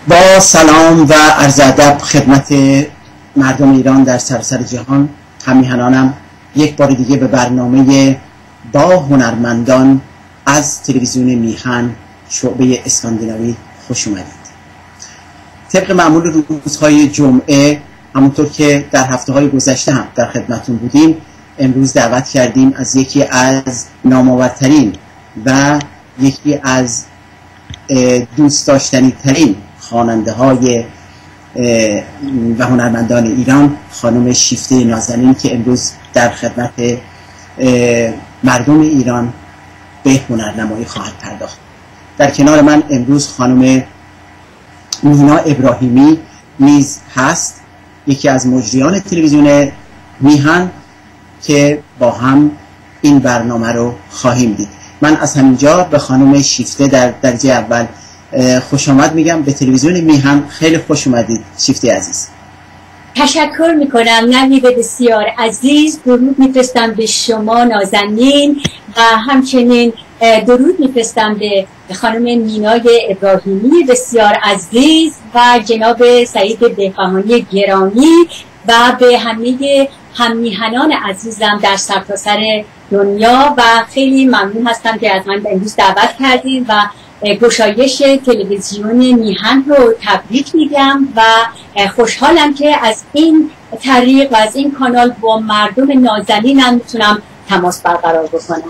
با سلام و عرض ادب خدمت مردم ایران در سراسر جهان، همیهنانم یک بار دیگه به برنامه با هنرمندان از تلویزیون میهن شعبه اسکاندیناوی خوش اومدید. طبق معمول روزهای جمعه، همونطور که در هفته‌های گذشته هم در خدمتون بودیم، امروز دعوت کردیم از یکی از نامآورترین و یکی از دوست داشتنی ترین خواننده های و هنرمندان ایران، خانم شیفته نازنین، که امروز در خدمت مردم ایران به هنرنمایی خواهد پرداخت. در کنار من امروز خانم مینا ابراهیمی نیز هست، یکی از مجریان تلویزیون میهن، که با هم این برنامه رو خواهیم دید. من از همینجا به خانم شیفته در درجه اول خوش آمد میگم به تلویزیون میهن. خیلی خوش اومدید شیفته عزیز. تشکر میکنم نوید بسیار عزیز. درود میفرستم به شما نازنین و همچنین درود میفرستم به خانم مینای ابراهیمی بسیار عزیز و جناب سعید بهبهانی گرامی و به همه هممیهنان عزیزم در سرتاسر دنیا. و خیلی ممنون هستم که از من امروز دعوت کردید و گشایش تلویزیون میهن رو تبریک میگم و خوشحالم که از این طریق و از این کانال با مردم نازنینم میتونم تماس برقرار بکنم.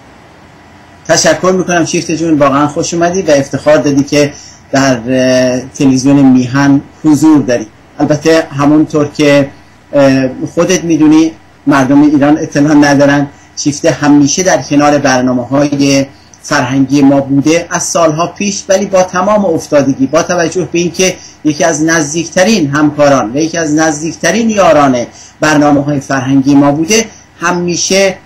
تشکر میکنم شیفته جون، واقعا خوش اومدی و افتخار دادی که در تلویزیون میهن حضور داری. البته همونطور که خودت میدونی مردم ایران اطلاع ندارن، شیفته همیشه در کنار برنامه‌های فرهنگی ما بوده از سالها پیش، ولی با تمام افتادگی، با توجه به اینکه یکی از نزدیکترین همکاران و یکی از نزدیکترین یاران برنامه‌های فرهنگی ما بوده، همیشه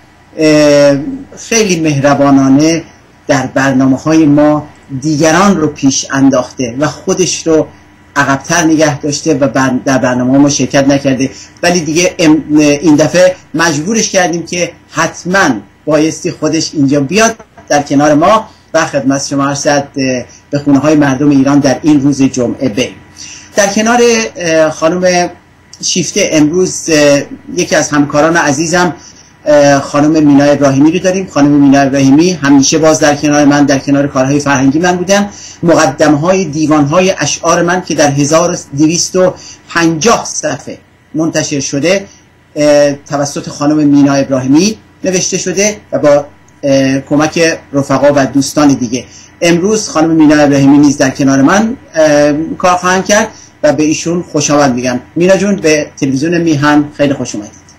خیلی مهربانانه در برنامه‌های ما دیگران رو پیش انداخته و خودش رو عقب‌تر نگه داشته و در برنامه ما شرکت نکرده. ولی دیگه این دفعه مجبورش کردیم که حتما بایستی خودش اینجا بیاد در کنار ما و خدمت شما ارشد به خونه های مردم ایران در این روز جمعه بریم. در کنار خانم شیفته امروز یکی از همکاران عزیزم خانم مینا ابراهیمی رو داریم. خانم مینا ابراهیمی همیشه باز در کنار من، در کنار کارهای فرهنگی من بودن. مقدمه‌های دیوان‌های اشعار من که در 1250 صفحه منتشر شده توسط خانم مینا ابراهیمی نوشته شده و با کمک رفقا و دوستان دیگه. امروز خانم مینا ابراهیمی نیز در کنار من کار خواهند کرد و به ایشون خوش آمد میگم. مینا جون به تلویزیون میهن خیلی خوش اومدید.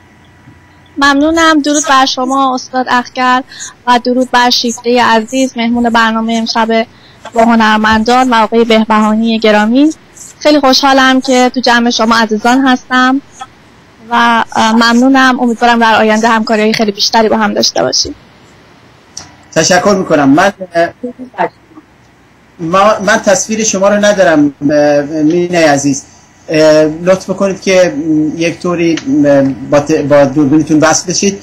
ممنونم. درود بر شما استاد اخگر و درود بر شیفته عزیز مهمون برنامه امشب با هنرمندان و آقای بهبهانی گرامی. خیلی خوشحالم که تو جمع شما عزیزان هستم و ممنونم. امیدوارم در آینده همکاری خیلی بیشتری با هم داشته باشیم. تشکر میکنم. من تصویر شما رو ندارم مینای عزیز، لطف کنید که یک طوری با دوربینتون وصل بشید.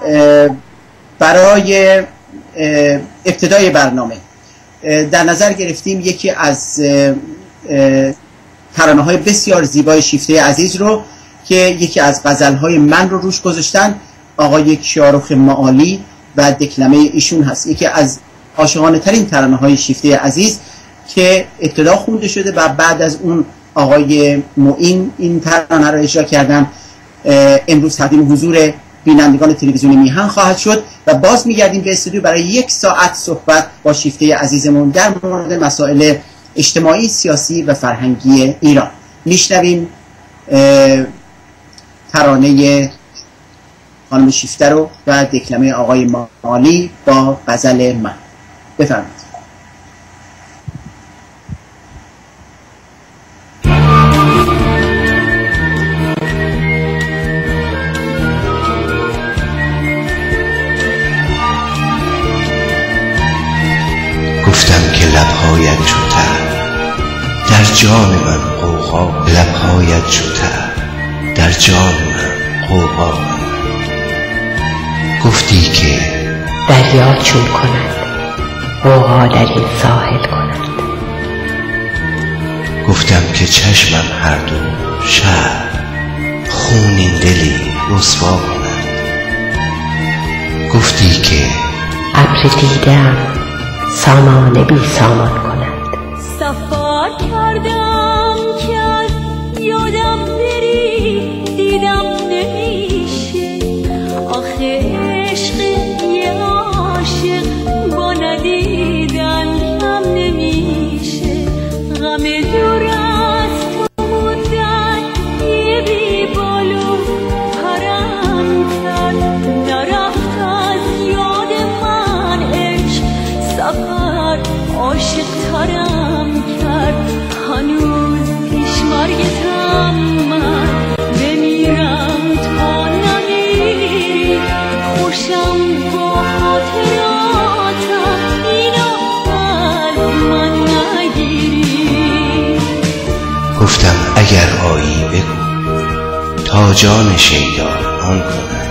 برای ابتدای برنامه در نظر گرفتیم یکی از ترانه‌های بسیار زیبای شیفته عزیز رو که یکی از غزل‌های من رو روش گذاشتن، آقای کیارخ معالی و دکلمه ایشون هست. یکی از عاشقانه ترین ترانه‌های شیفته عزیز که ابتدا خونده شده و بعد از اون آقای معین این ترانه رو اجرا کردن. امروز تقدیم حضور بینندگان تلویزیون میهن خواهد شد و باز میگردیم به استودیو برای 1 ساعت صحبت با شیفته عزیزمون در مورد مسائل اجتماعی، سیاسی و فرهنگی ایران. میشنویم ترانه خانم شیفته رو و دکلمه آقای معالی با غزل من. بفرمایید. گفتم که لبهایت چوتر در جان من غوغا، لبهایت چوتر در جان من غوغا. گفتی که دریا چون کند غوغا در این ساحل کند. گفتم که چشمم هر دو شب خونین دلی رسوا کند. گفتی که ابر دیدم سامان بی سامان کند. سفر کردم که از یادم بری، دیدم نمیشه. آخه عشق یه عاشق با ندیدن کم نمیشه. غم دور از تو مدت یه بی بالو پرم کرد. نرفت از یاد من عشق، سفر عاشق ترم کرد. هنوز پیش مرگتم من بمیرم تا نمیری. خوشم با خاطراتم اینو از من نگیری. گفتم اگر آیی بگو تا جان شیدا آن کند.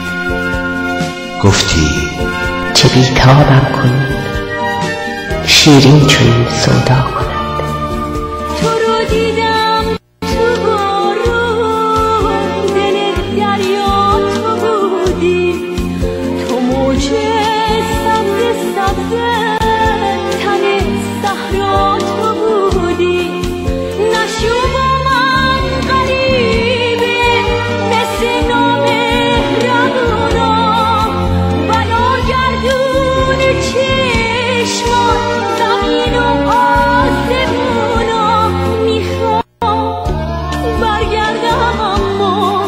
گفتی چه بیتابم کنی شیرین چنین سودا کند. تو رو دیدم تو بارون، دل دریا تو بودی. تو موج سبز سبز تن صحرا تو بودی. نشو با من غریبه مثل نامهربونا. بلا گردون چشمان زمین و آسمونا. میخوام برگردم اما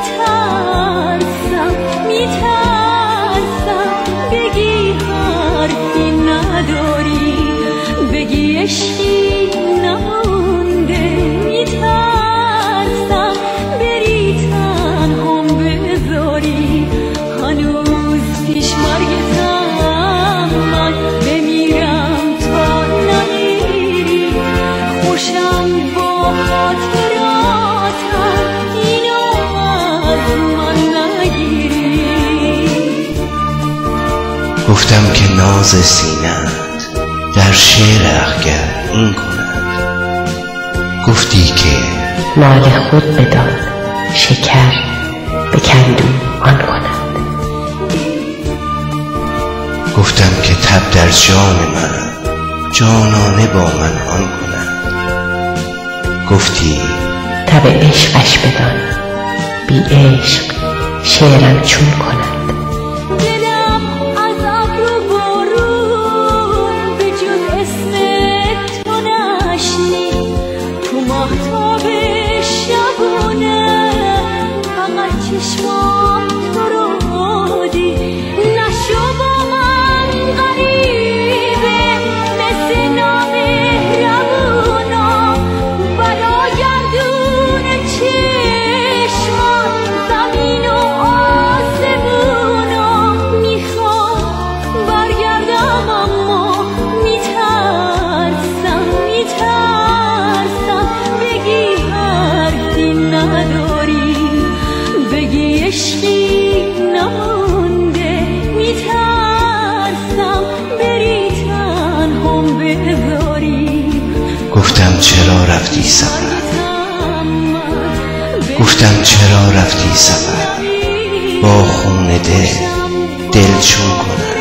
میترسم بگی حرفی نداری، بگی عشقی نمونده. میترسم بری تنهام بذاری. هنوز پیش مرگتم من بمیرم تا نمیری. خوشم با خاطراتم اینو از من نگیری. گفتم که ناز سینه‌ات در شعر اخگر این کند. گفتی که مال خود بدان شکر به کندو آن کند. گفتم که تب در جان من جانانه با من آن کند. گفتی تب عشقش بدان بی عشق شعرم چون کند. دلم از ابر و بارون به جز اسم تو نشنید. تو ماهتاب شبونه فقط چشمام تو رو دید. نشو با من غریبه مثل نامهربونا. بلا گردون چشمان زمین و آسمونا. میخوام برگردم اما میترسم بگی حرفی نداری، بگی عشقی نمونده. میترسم بری تنهام بذاری. گفتم چرا رفتی سفر. گفتم چرا رفتی سفر با خون دل چون کند.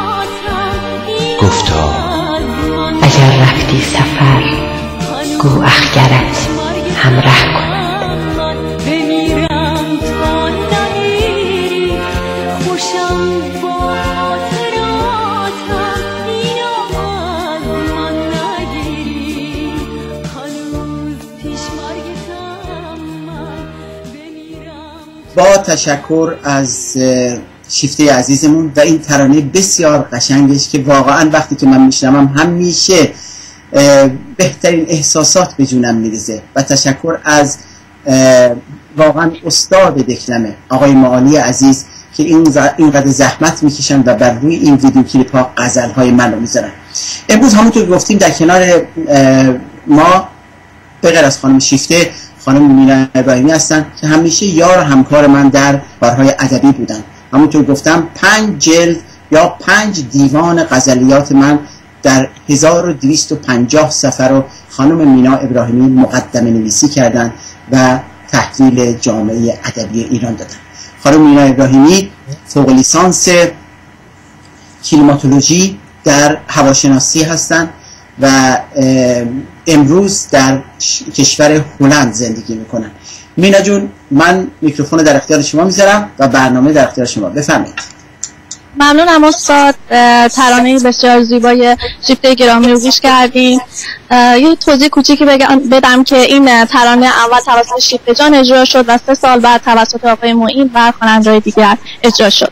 گفتا اگر رفتی سفر گو اخگرت همراه کند. بمیرم تا نمیری. خوشم با خاطراتم اینو از من نگیری. هنوز پیش مرگتم من بمیرم. با تشکر از شیفته عزیزمون و این ترانه بسیار قشنگش که واقعا وقتی که من میشنوم همیشه بهترین احساسات به جونم میریزه. و تشکر از واقعا استاد دکلمه آقای معالی عزیز که اینقدر زحمت میکشن و بر روی این ویدیو کلیپ ها غزل های من رو میذارن. امروز همونطور گفتیم در کنار ما به غیر از خانم شیفته خانم مینا ابراهیمی هستن که همیشه یار و همکار من در کارهای ادبی بودن. همونطور گفتم 5 جلد یا 5 دیوان غزلیات من در 1250 صفحه رو خانم مینا ابراهیمی مقدمه نویسی کردند و تحویل جامعه ادبی ایران دادن. خانم مینا ابراهیمی فوق لیسانس کلیماتولوژی در هواشناسی هستند و امروز در کشور هلند زندگی میکنن. مینا جون، من میکروفون در اختیار شما میذارم و برنامه در اختیار شما، بفرمایید. ممنونم استاد. ترانه بسیار زیبای شیفته گرامی رو گوش کردیم. یه توضیح کوچیکی بدم که این ترانه اول توسط شیفته جان اجرا شد و 3 سال بعد توسط آقای معین و خواننده‌های دیگر اجرا شد.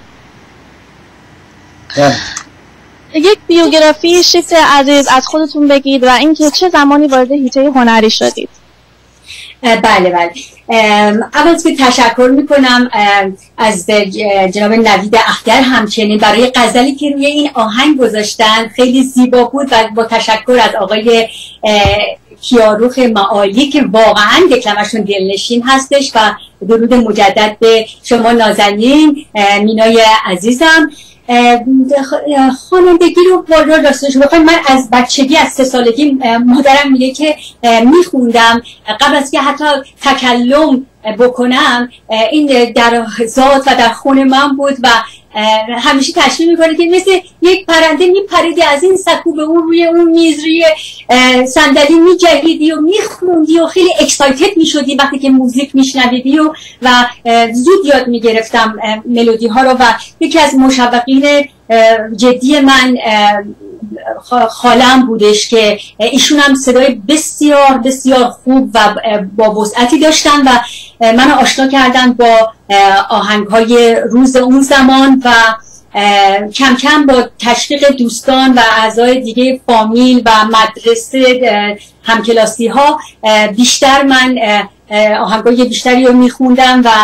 یک بیوگرافی شیفته عزیز از خودتون بگید و اینکه چه زمانی وارد حیطه هنری شدید. بله. اول که تشکر میکنم از جناب نوید اخگر همچنین برای غزلی که روی این آهنگ گذاشتن، خیلی زیبا بود و با تشکر از آقای کیاروخ معالی که واقعا دکلمشون دلنشین هستش و درود مجدد به شما نازنین مینای عزیزم. خوانندگی رو بالا راستش بخواید من از بچگی از 3 سالگی مادرم میگه که میخوندم قبل از که حتی تکلم بکنم این در ذات و در خون من بود و همیشه تشبیه میکنه که مثل یک پرنده میپریدی از این سکو به اون روی اون میز روی صندلی میجهیدی و میخوندی و خیلی اکسایتد میشدی وقتی که موزیک میشنویدی و زود یاد میگرفتم ملودی ها رو. و یکی از مشوقین جدی من خالم بودش که ایشون هم صدای بسیار بسیار خوب و با وسعتی داشتن و من آشنا کردن با آهنگ‌های روز اون زمان و کم کم با تشویق دوستان و اعضای دیگه فامیل و مدرسه همکلاسی ها بیشتر من آهنگ‌های بیشتری رو میخوندم و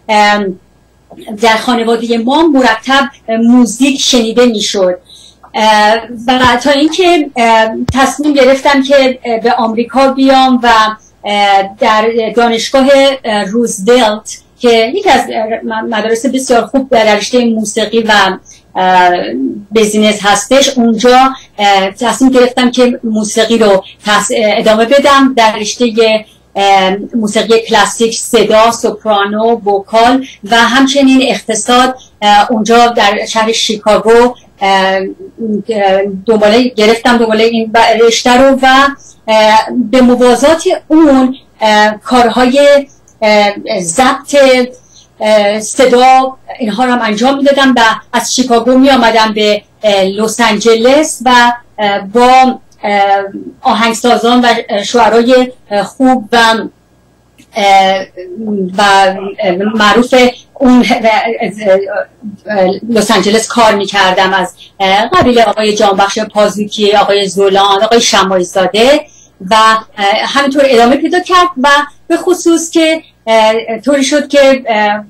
در خانواده ما مرتب موزیک شنیده میشد و تا اینکه تصمیم گرفتم که به آمریکا بیام و در دانشگاه روزولت که یکی از مدارس بسیار خوب در رشته موسیقی و بیزینس هستش، اونجا تصمیم گرفتم که موسیقی رو ادامه بدم در رشته موسیقی کلاسیک، صدا، سوپرانو، وکال و همچنین اقتصاد. اونجا در شهر شیکاگو دنباله این رشته رو و به موازات اون کارهای ضبط صدا اینها رو هم انجام میدادم و از شیکاگو می آمدم به لس آنجلس و با آهنگسازان و شعرای خوب و معروف اون لس آنجلس کار میکردم، از قبیل آقای جانبخش پازوکی، آقای زولان، آقای شماعی زاده و همینطور ادامه پیدا کرد و به خصوص که طوری شد که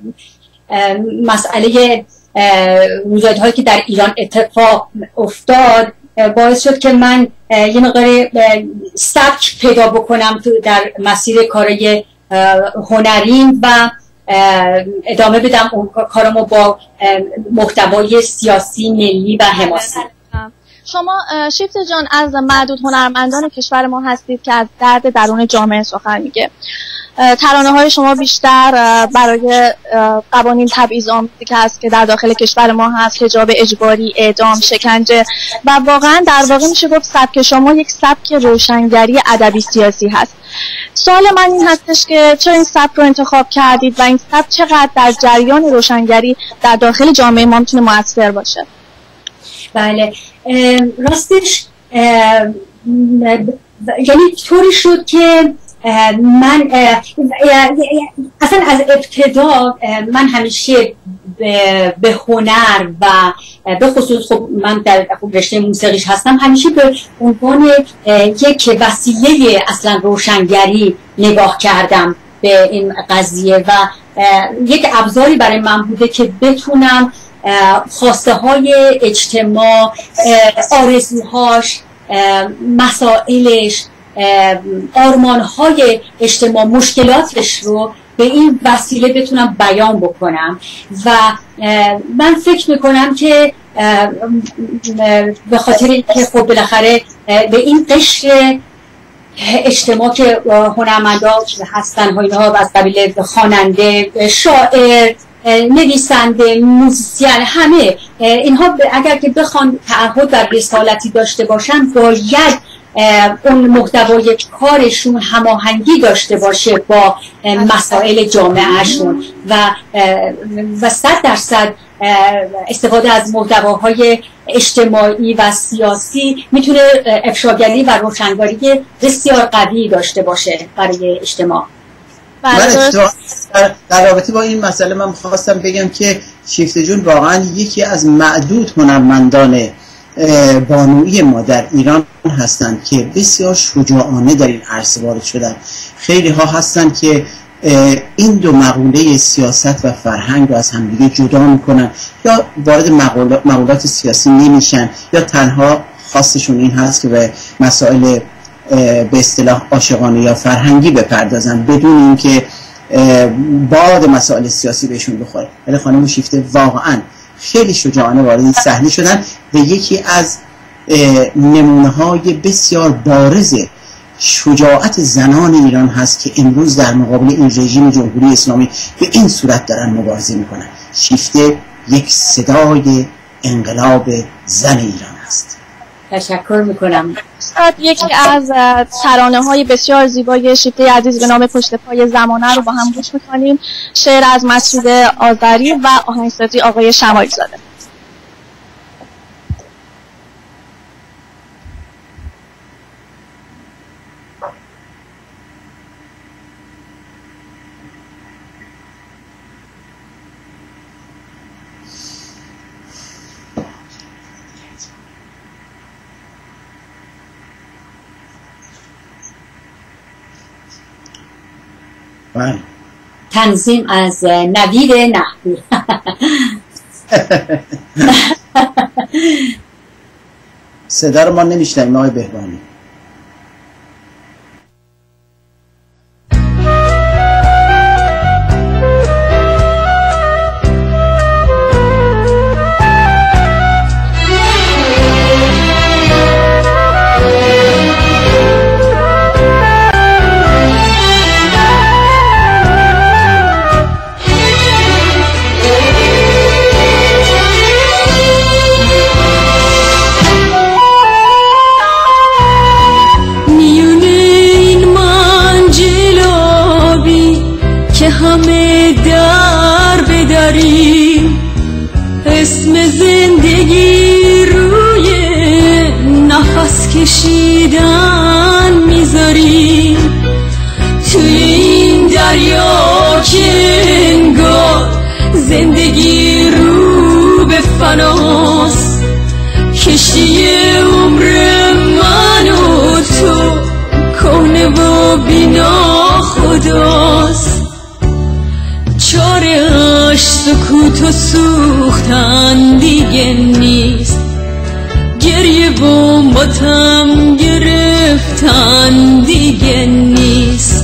مسئله رویدادهایی که در ایران اتفاق افتاد باعث شد که من یه مقدار سبک پیدا بکنم در مسیر کارهای هنریم و ادامه بدم اون کارمو با محتوای سیاسی، ملی و حماسی. شما شیفته جان از معدود هنرمندان کشور ما هستید که از درد درون جامعه سخن میگه. ترانه های شما بیشتر برای قوانین تبعیض‌آمیزی که هست که در داخل کشور ما هست، حجاب اجباری، اعدام، شکنجه و واقعا در واقع میشه گفت سبک شما یک سبک روشنگری ادبی سیاسی هست. سوال من این هستش که چرا این سبک رو انتخاب کردید و این سبک چقدر در جریان روشنگری در داخل جامعه ما میتونه مؤثر باشه؟ بله، راستش یعنی طوری شد که من اصلا از ابتدا من همیشه به هنر و به خصوص خب من در رشته موسیقیش هستم، همیشه به عنوان یک وسیله اصلا روشنگری نگاه کردم به این قضیه و یک ابزاری برای من بوده که بتونم خواسته های اجتماع، آرزوهاش، مسائلش، آرمانهای اجتماع، مشکلاتش رو به این وسیله بتونم بیان بکنم. و من فکر میکنم که به خاطر اینکه خب بالاخره به این قشر اجتماع که هنرمندا هستن ها، اینها از قبیل خواننده، شاعر، نویسنده، موزیسین، همه اینها اگر که بخوان تعهد در رسالتی داشته باشن باید اون محتوای کارشون هماهنگی داشته باشه با مسائل جامعهشون و 100% استفاده از محتواهای اجتماعی و سیاسی میتونه افشاگری و روشنگاری بسیار قوی داشته باشه برای اجتماع. من در رابطه با این مسئله من خواستم بگم که شیفته جون واقعا یکی از معدود هنرمندان بانویی ما در ایران هستند که بسیار شجاعانه در این عرصه وارد شدن. خیلی ها هستن که این دو مقوله سیاست و فرهنگ رو از همدیگه جدا میکنن یا وارد مقولات سیاسی نمیشن یا تنها خواستشون این هست که به مسائل به اصطلاح عاشقانه یا فرهنگی بپردازن بدون اینکه باد مسائل سیاسی بهشون بخوره. ولی خانم شیفته واقعا خیلی شجاعانه وارد این صحنه شدن و یکی از نمونه‌های بسیار بارز شجاعت زنان ایران هست که امروز در مقابل این رژیم جمهوری اسلامی به این صورت دارن مبارزه میکنن. شیفته یک صدای انقلاب زن ایران است. تشکر میکنم. یکی از ترانه‌های بسیار زیبای شیفته عزیز به نام پشت پای زمانه رو با هم گوش میکنیم. شعر از مسعود آذری و آهنگسازی آقای شمالی زاده. تنظیم از نوید نحوی. صدا رو ما نمیشنویم آقای بهبانی. اسم زندگی روی نفس کشیدن میذاری توی این دریا که انگار زندگی رو به فناست. کشتی عمر من و تو کهنه و بینا خداست. چاره‌اش سکوت و سوختن دیگه نیست. گریه و ماتم گرفتن دیگه نیست.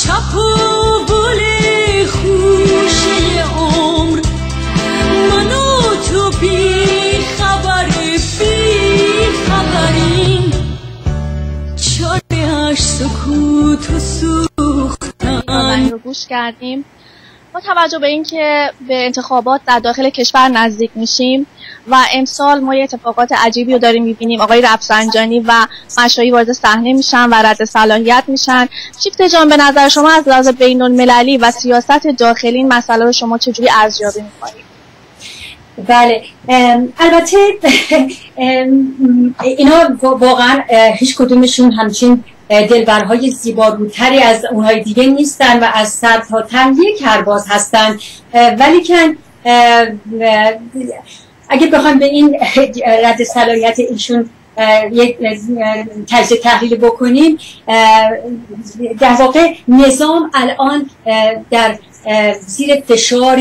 چپاول خوشه عمر من و تو بی خبریم چاره‌اش سکوت و سوختن رو گوش کردیم. با توجه به اینکه به انتخابات در داخل کشور نزدیک میشیم و امسال ما اتفاقات عجیبی رو داریم میبینیم، آقای رفسنجانی و مشایی وارد صحنه میشن و رد صلاحیت میشن. شیفته جان، به نظر شما از لحاظ بین المللی و سیاست داخلی این مسئله رو شما چجوری ارزیابی میکنید؟ بله، البته اینا واقعا هیچ کدومشون همچین دلبرهای زیبارودتری از اونهای دیگه نیستن و از سر تا ته یک هرباز هستن، ولی که اگه بخوایم به این رد صلاحیت ایشون یک تجزیه تحلیل بکنیم، در واقع نظام الان در زیر فشار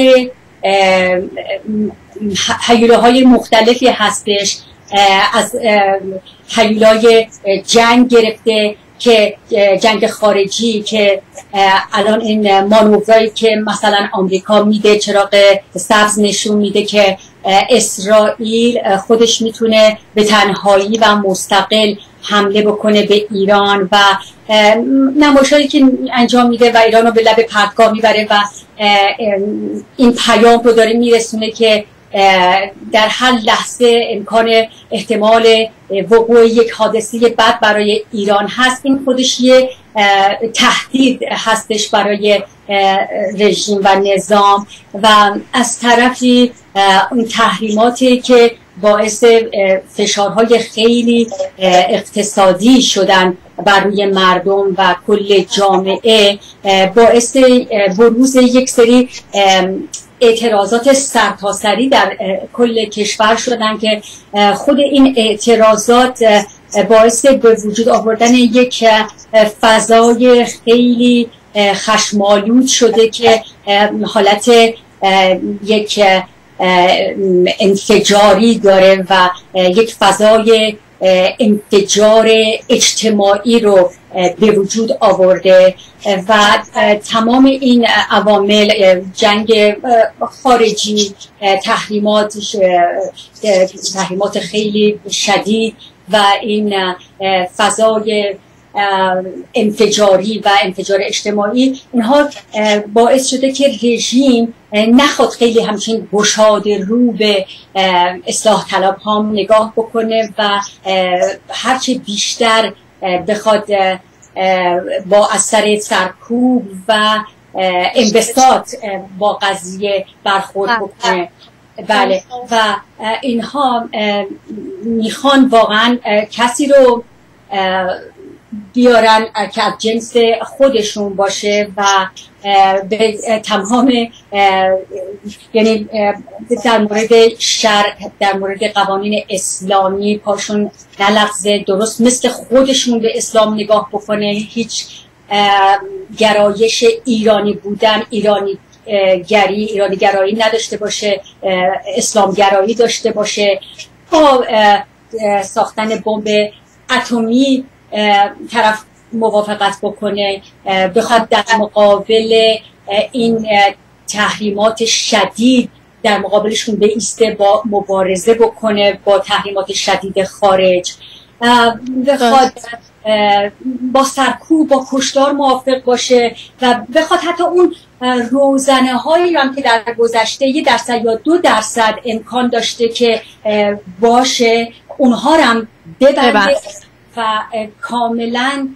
هیولاهای مختلفی هستش، از هیولای جنگ گرفته که جنگ خارجی که الان این مانورایی که مثلا آمریکا میده، چراغ سبز نشون میده که اسرائیل خودش میتونه به تنهایی و مستقل حمله بکنه به ایران و نمایش‌هایی که انجام میده و ایران رو به لب پرتگاه میبره و این پیام رو داره میرسونه که در هر لحظه امکان احتمال وقوع یک حادثه بد برای ایران هست. این خودش یه تهدید هستش برای رژیم و نظام و از طرفی این تحریماتی که باعث فشارهای خیلی اقتصادی شدن بر روی مردم و کل جامعه باعث بروز یک سری اعتراضات سرتاسری در کل کشور شدن که خود این اعتراضات باعث به وجود آوردن یک فضای خیلی خشمالود شده که حالت یک انفجاری داره و یک فضای انفجار اجتماعی رو به وجود آورده و تمام این عوامل، جنگ خارجی، تحریمات خیلی شدید و این فضای انفجاری و انفجار اجتماعی، اینها باعث شده که رژیم نخواد خیلی همچین گشاده رو به اصلاح طلب ها نگاه بکنه و هرچه بیشتر بخواد با اثر سرکوب و انبساط با قضیه برخورد بکنه. بله، و اینها میخوان واقعا کسی رو بیارن که از جنس خودشون باشه و به تمام یعنی در مورد شرع، در مورد قوانین اسلامی پاشون نلغزه، درست مثل خودشون به اسلام نگاه بکنه، هیچ گرایش ایرانی بودن، ایرانی گرایی نداشته باشه، اسلام گرایی داشته باشه، با ساختن بمب اتمی طرف موافقت بکنه، بخواد در مقابل این تحریمات شدید در مقابلشون بایسته، با مبارزه بکنه با تحریمات شدید خارج، بخواد با سرکوب، با کشتار موافق باشه و بخواد حتی اون روزنه هایی هم که در گذشته 1% یا 2% امکان داشته که باشه اونها هم ببنده و کاملا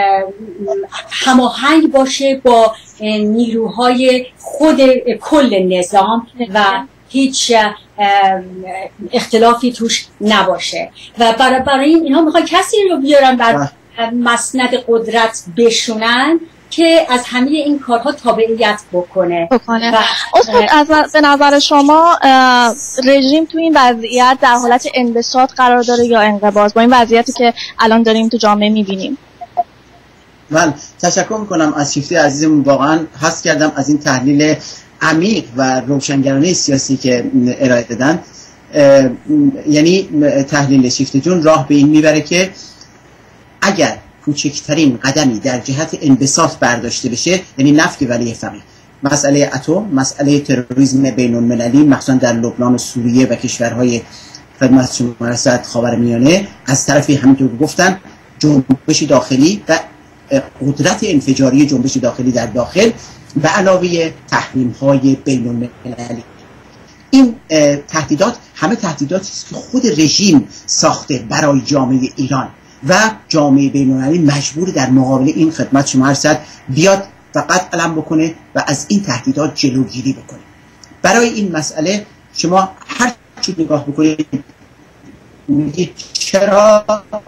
هماهنگ باشه با نیروهای خود کل نظام و هیچ اختلافی توش نباشه و برای اینها میخوان کسی رو بیارن بر مسند قدرت بشونن که از همه این کارها تابعیت بکنه. استاد، به نظر شما رژیم تو این وضعیت در حالت انبساط قرار داره یا انقباض با این وضعیتی که الان داریم تو جامعه میبینیم؟ من تشکر میکنم از شیفته عزیزمون، واقعا حس کردم از این تحلیل عمیق و روشنگرانه سیاسی که ارائه دادن. یعنی تحلیل شیفته جون راه به این میبره که اگر کوچکترین قدمی در جهت انبساط برداشته بشه، یعنی نفی ولی فقیه، مسئله اتم، مسئله تروریسم بین المللی مخصوصا در لبنان و سوریه و کشورهای خدمت شما رسد خاورمیانه، از طرفی همینطور که گفتن جنبش داخلی و قدرت انفجاری جنبش داخلی در داخل به علاوه تحریم‌های بین المللی. این تهدیدات همه تهدیداتی است که خود رژیم ساخته برای جامعه ایران و جامعه بین‌المللی مجبور در مقابل این خدمت شما رسد بیاد فقط علم بکنه و از این تهدیدات جلوگیری بکنه. برای این مسئله شما هر چی نگاه بکنید میگید چرا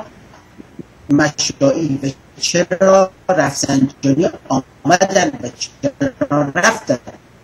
مشروعی و چرا رفسنجانی آمدن و چرا رفتن.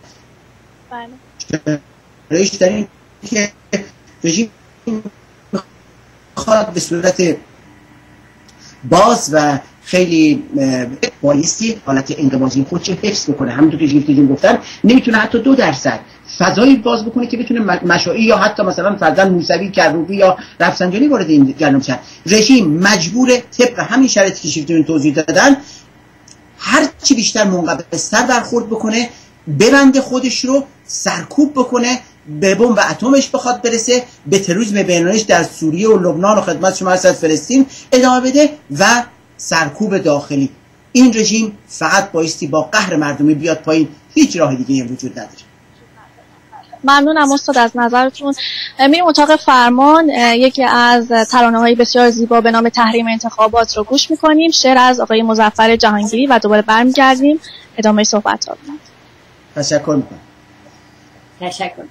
چرایش در این که رژیم میخواد به صورت باز و خیلی بایستی حالت انقباضی خودش حفظ بکنه. همونطور که جیفتیجون گفتن نمیتونه حتی 2% فضایی باز بکنه که بتونه مشاعی یا حتی مثلا فرزن موسوی، کروبی یا رفسنجانی وارد این جریان شن. رژیم مجبوره طبق همین شرایطی که جیفتیجون توضیح دادن هر چی بیشتر منقبض‌تر برخورد بکنه، ببنده خودش رو، سرکوب بکنه، به بمب اتمش بخواد برسه، به تروریسم بین‌المللی در سوریه و لبنان و خدمت شما رسد فلسطین ادامه بده و سرکوب داخلی. این رژیم فقط بایستی با قهر مردمی بیاد پایین، هیچ راه دیگه وجود نداره. ممنونم استاد از نظرتون. میریم اتاق فرمان، یکی از ترانه‌های بسیار زیبا به نام تحریم انتخابات رو گوش می‌کنیم، شعر از آقای مظفر جهانگیری و دوباره برمیگردیم ادامه صحبت رو. تشکر می‌کنم. تشکر.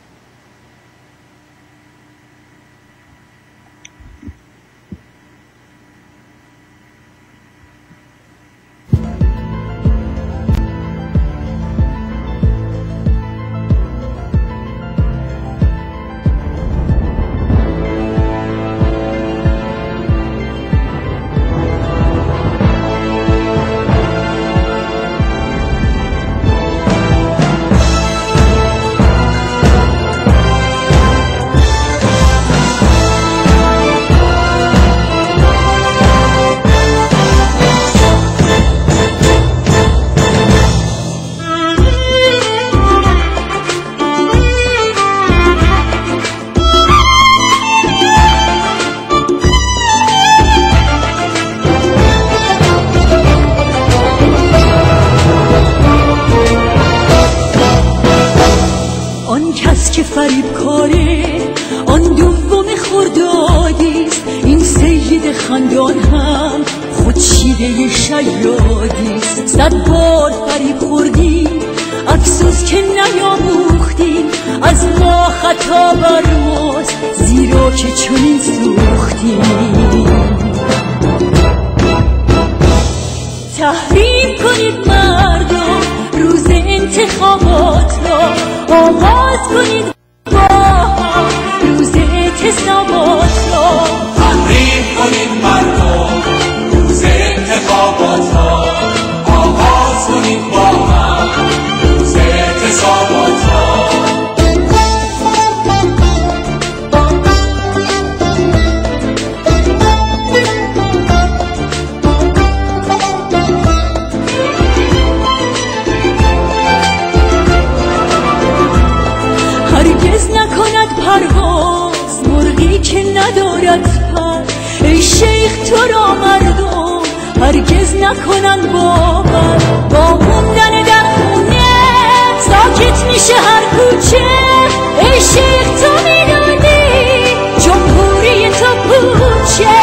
هرگز نکنن باور با موندن در خونه ساکت میشه هر کوچه. ای شیخ تو میدونی جمهوری تو پوچه.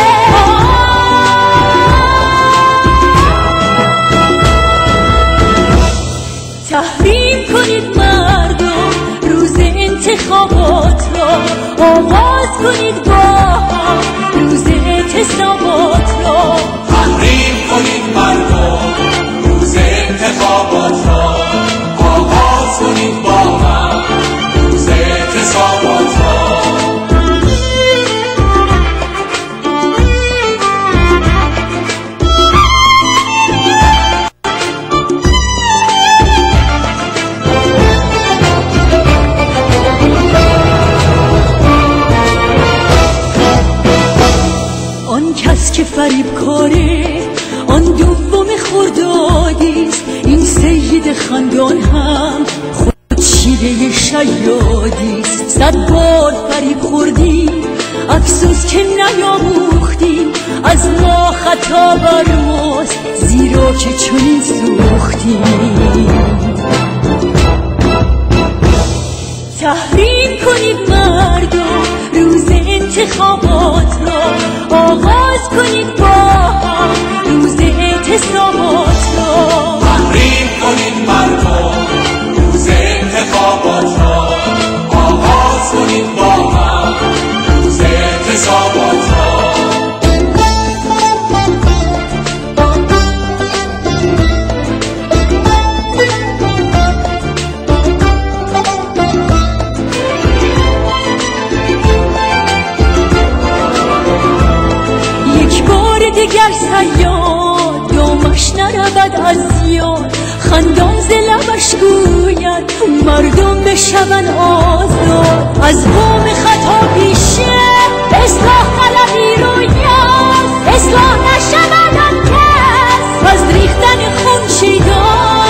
تحریم کنید مردم روز انتخابات را، آغاز کنید با هم روز اعتصابات را. تحریم کنید مردم روز انتخابات را، آغاز کنید با هم روز اعتصابات را. آن کس که فریب کاره دست خندان هم خود چیره شیادیست. 100 بار فریب خوردی افسوس که نیاموختی، از ما خطا بر ماست زیرا که چنین سوختیم. تحریم کنید مردم روز انتخابات را، آغاز کنید با هم روز اعتصابات را. تحریم کنید مردم روز انتخابات را، آغاز کنید با هم روز اعتصابات را. دیگر سیاد دامش نرود از یاد، خندان ز لبش گوید مردم بشون آزاد. از بوم خطا پیشه اصلاح طلبی روید، اصلاح نشود کس از ریختن خون شیدان.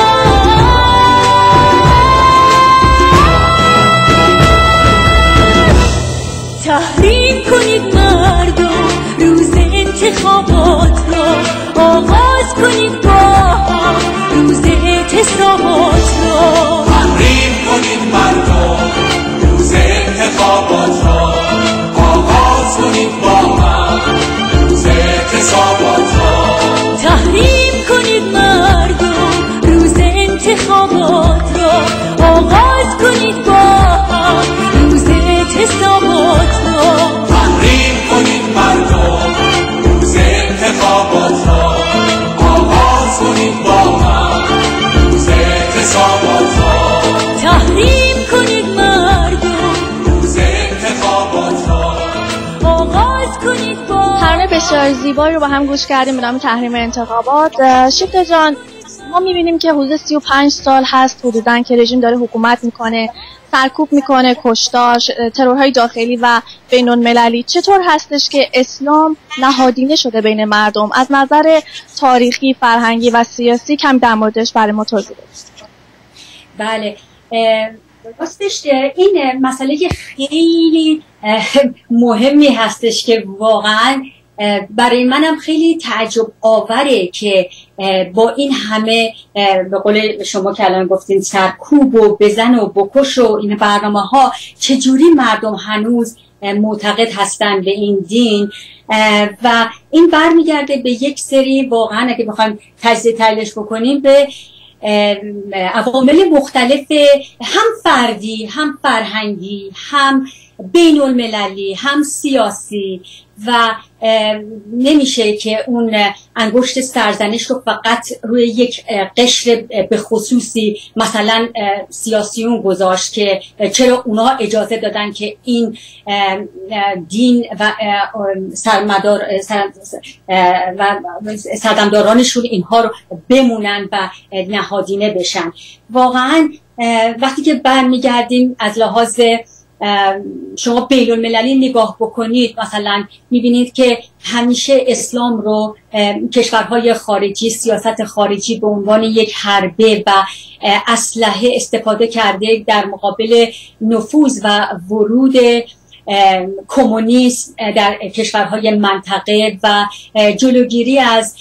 تحریم کنید مردم روز انتخابات را، آغاز کنید با هم روز اعتصابات را. تحریم کنید مردم روز انتخابات را، آغاز کنید با هم روز اعتصابات را. تحریم کنید مردم روز انتخابات را، آغاز کنید با هم روز اعتصابات را. تحریم کنید مردم روز انتخابات را، آغاز کنید با هم روز اعتصابات را. تحریم کنید مردم روز انتخابات را، آغاز کنید با. ترانه بسیار زیبایی رو با هم گوش کردیم به نام تحریم انتخابات. شیفته جان، ما میبینیم که حدود 35 سال هست حدوداً که رژیم داره حکومت میکنه، سرکوب میکنه، کشتار، ترورهای داخلی و بین‌المللی. چطور هستش که اسلام نهادینه شده بین مردم؟ از نظر تاریخی، فرهنگی و سیاسی کم در موردش برای ما توضیح بدید. بله، راستش این مسئله خیلی مهمی هستش که واقعا برای منم خیلی تعجب آوره که با این همه به قول شما که الان گفتین سرکوب و بزن و بکش و این برنامه ها چجوری مردم هنوز معتقد هستن به این دین. و این برمیگرده به یک سری واقعا اگه بخوایم تجزیه تحلیلش بکنیم به عوامل مختلف، هم فردی، هم فرهنگی، هم بین المللی، هم سیاسی. و نمیشه که اون انگشت سرزنش رو فقط روی یک قشر به خصوصی مثلا سیاسیون گذاشت که چرا اونا اجازه دادن که این دین و سردمدارانشون اینها رو بمونن و نهادینه بشن. واقعا وقتی که برمیگردیم از لحاظ شما بین المللی نگاه بکنید، مثلا میبینید که همیشه اسلام رو کشورهای خارجی، سیاست خارجی به عنوان یک حربه و اسلحه استفاده کرده در مقابل نفوذ و ورود کمونیسم در کشورهای منطقه و جلوگیری از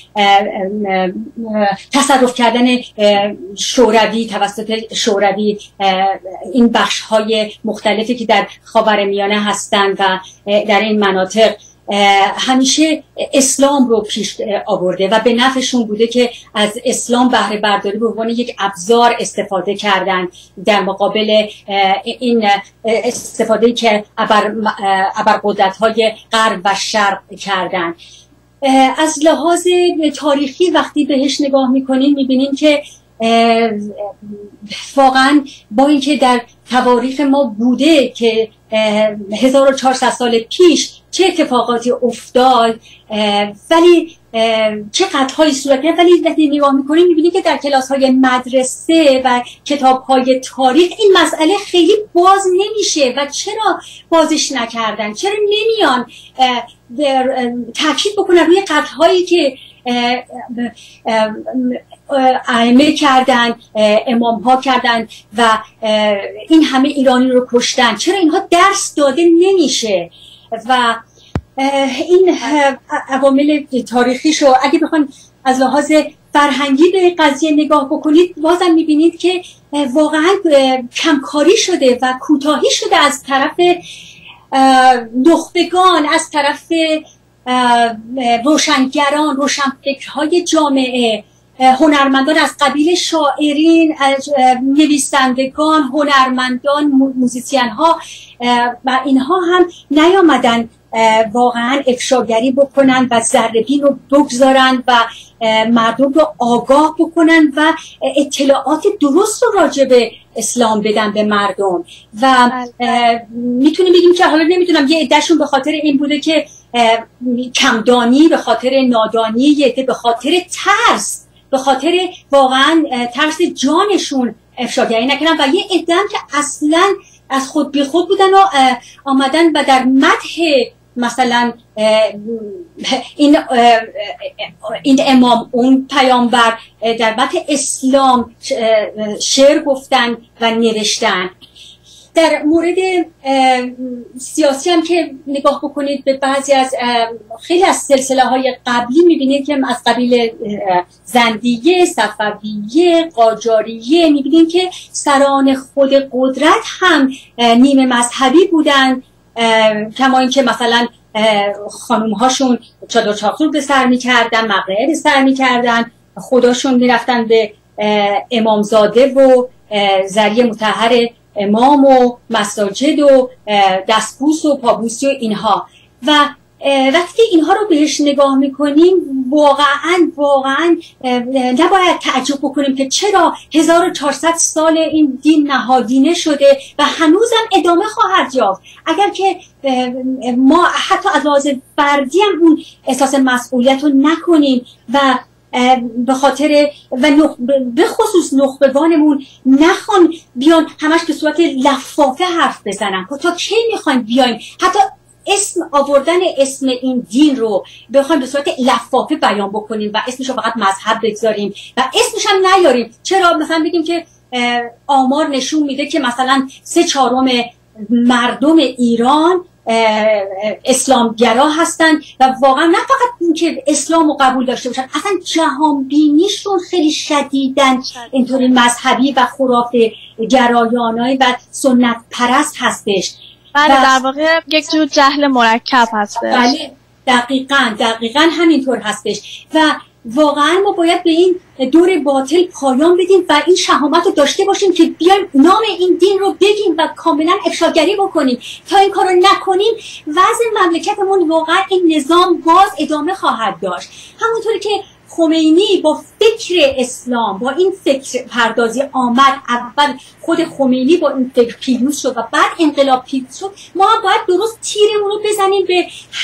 تصرف کردن شوروی توسط شوروی این بخش‌های مختلفی که در خاورمیانه هستند و در این مناطق همیشه اسلام رو پیش آورده و به نفعشون بوده که از اسلام بهره برداری به عنوان یک ابزار استفاده کردن در مقابل این استفاده که ابرقدرت‌های غرب و شرق کردن. از لحاظ تاریخی وقتی بهش نگاه میکنیم میبینیم که واقعا با اینکه در تواریخ ما بوده که 1400 سال پیش چه اتفاقاتی افتاد ولی چه قطعهایی صورت گرفت، ولی وقتی نگاه میکنیم میبینیم که در کلاس‌های مدرسه و کتاب‌های تاریخ این مسئله خیلی باز نمیشه. و چرا بازش نکردن؟ چرا نمیان تاکید بکنن روی قطعهایی که ائمه کردن، امام ها کردن و این همه ایرانی رو کشتن. چرا اینها درس داده نمیشه؟ و این عوامل تاریخیشو اگه بخواید از لحاظ فرهنگی به قضیه نگاه بکنید، بازم میبینید که واقعا کمکاری شده و کوتاهی شده از طرف نخبگان، از طرف روشنگران، روشنفکرهای جامعه، هنرمندان از قبیل شاعرین، نویسندگان، هنرمندان، موزیسین ها و اینها هم نیامدن واقعا افشاگری بکنن و ذره‌بین رو بگذارن و مردم رو آگاه بکنن و اطلاعات درست رو راجع به اسلام بدن به مردم. و میتونیم بگیم که حالا نمیدونم یه عده‌شون به خاطر این بوده که کمدانی، به خاطر نادانی، یه عده به خاطر ترس، به خاطر واقعا ترس جانشون افشاگری نکردن و یه عده هم که اصلا از خود بی خود بودن و آمدن و در مدح مثلا این امام، اون پیامبر، در مدح اسلام شعر گفتن و نوشتن. در مورد سیاسی هم که نگاه بکنید به بعضی از خیلی از سلسله های قبلی میبینید که از قبیل زندیه، صفویه، قاجاریه، میبینید که سران خود قدرت هم نیمه مذهبی بودن، کما اینکه مثلا خانوم هاشون چادر چاقو به سر میکردن، مقرعه به سر میکردن، خوداشون میرفتن به امامزاده و ذریعه مطهر امام و مساجد و دستبوس و پابوسی و اینها. و وقتی اینها رو بهش نگاه میکنیم واقعا نباید تعجب بکنیم که چرا 1400 سال این دین نهادینه شده و هنوزم ادامه خواهد یافت. اگر که ما حتی از لحاظ فردی هم اون احساس مسئولیت رو نکنیم و به خاطر و به خصوص نخبگانمون نخوان بیان همش به صورت لفافه حرف بزنن. تا کی میخوایم بیایم حتی اسم آوردن اسم این دین رو بخوایم به صورت لفافه بیان بکنیم و اسمش رو فقط مذهب بگذاریم و اسمش هم نیاریم؟ چرا مثلا بگیم که آمار نشون میده که مثلا 3/4 مردم ایران اسلامگرا هستن و واقعا نه فقط این که اسلام رو قبول داشته باشن، اصلا جهان بینیشون خیلی شدیدن اینطوری مذهبی و خرافه گرایانه و سنت پرست هستش. بله، در واقع یک جور جهل مرکب هستش. بله دقیقاً همینطور هستش و واقعا ما باید به این دور باطل پایان بدیم و این شهامت رو داشته باشیم که بیایم نام این دین رو بگیم و کاملا افشاگری بکنیم. تا این کار رو نکنیم وضع مملکتمون واقعا این نظام باز ادامه خواهد داشت. همونطوری که خمینی با فکر اسلام، با این فکر پردازی آمد، اول خود خمینی با این فکر پیروز شد و بعد انقلاب پیروز شد، ما باید درست تیرمون رو بزنیم به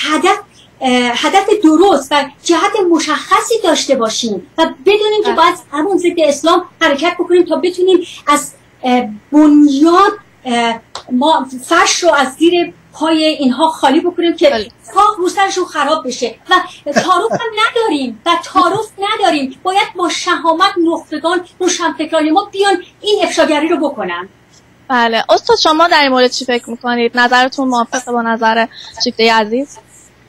هدف درست و جهت مشخصی داشته باشیم و بدونیم که باید همون ضد اسلام حرکت بکنیم تا بتونیم از بنیاد ما فرش رو از زیر پای اینها خالی بکنیم که کاخ رو سرشون خراب بشه. و تعارف هم نداریم. باید با شهامت نخبگان، روشنفکران ما بیان این افشاگری رو بکنن. بله استاد، شما در این مورد چی فکر میکنید؟ نظرتون موافقه با نظر شیفته عزیز؟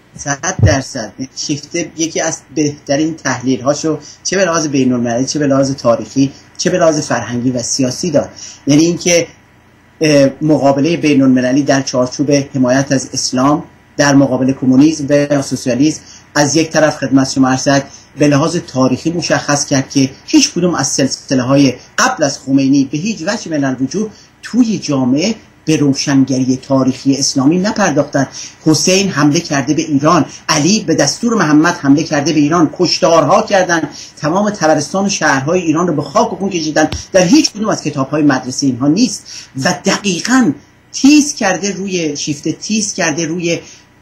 100%. شیفته یکی از بهترین تحلیل هاشو چه به لحاظ بین‌المللی، چه به لحاظ تاریخی، چه به لحاظ فرهنگی و سیاسی داد. یعنی اینکه مقابله بین‌المللی در چارچوب حمایت از اسلام در مقابل کمونیسم و سوسیالیسم از یک طرف خدمت شما عرض کرد، به لحاظ تاریخی مشخص کرد که هیچ کدوم از سلسله‌های قبل از خمینی به هیچ وجه من الوجوه توی جامعه به روشنگری تاریخی اسلامی نپرداختند. حسین حمله کرده به ایران، علی به دستور محمد حمله کرده به ایران، کشتارها کردند، تمام طبرستان و شهرهای ایران رو به خاک و خون کشیدن. در هیچ کدوم از کتاب‌های مدرسه اینها نیست و دقیقاً تیز کرده روی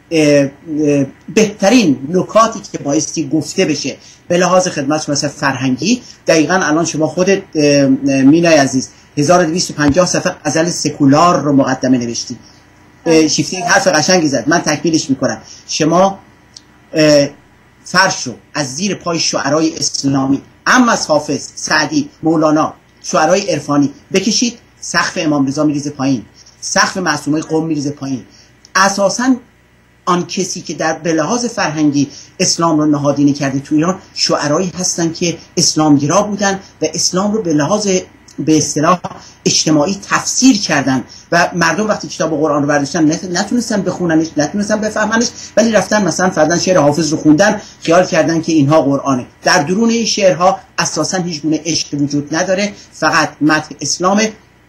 بهترین نکاتی که بایستی گفته بشه به لحاظ خدمت مثلا فرهنگی. دقیقاً الان شما خودت مینای عزیز 1250 صفحه غزل سکولار رو مقدمه نوشتی. شیفته یک حرف قشنگی زد، من تکمیلش میکنم. شما فرش رو از زیر پای شعرای اسلامی، اما از حافظ، سعدی، مولانا، شعرای عرفانی بکشید، سقف امام رضا میریزه پایین، سقف معصومای قم میریزه پایین. اساساً آن کسی که در به لحاظ فرهنگی اسلام رو نهادینه کرده تو ایران شعرایی هستن که اسلامگرا بودن و اسلام رو به لحاظ به اصطلاح اجتماعی تفسیر کردن و مردم وقتی کتاب قرآن رو برداشتن نتونستن بخوننش، نتونستن بفهمنش، ولی رفتن مثلا فرضاً شعر حافظ رو خوندن، خیال کردن که اینها قرآنه. در درون این شعرها اساساً هیچ گونه عشق وجود نداره، فقط مدح اسلام.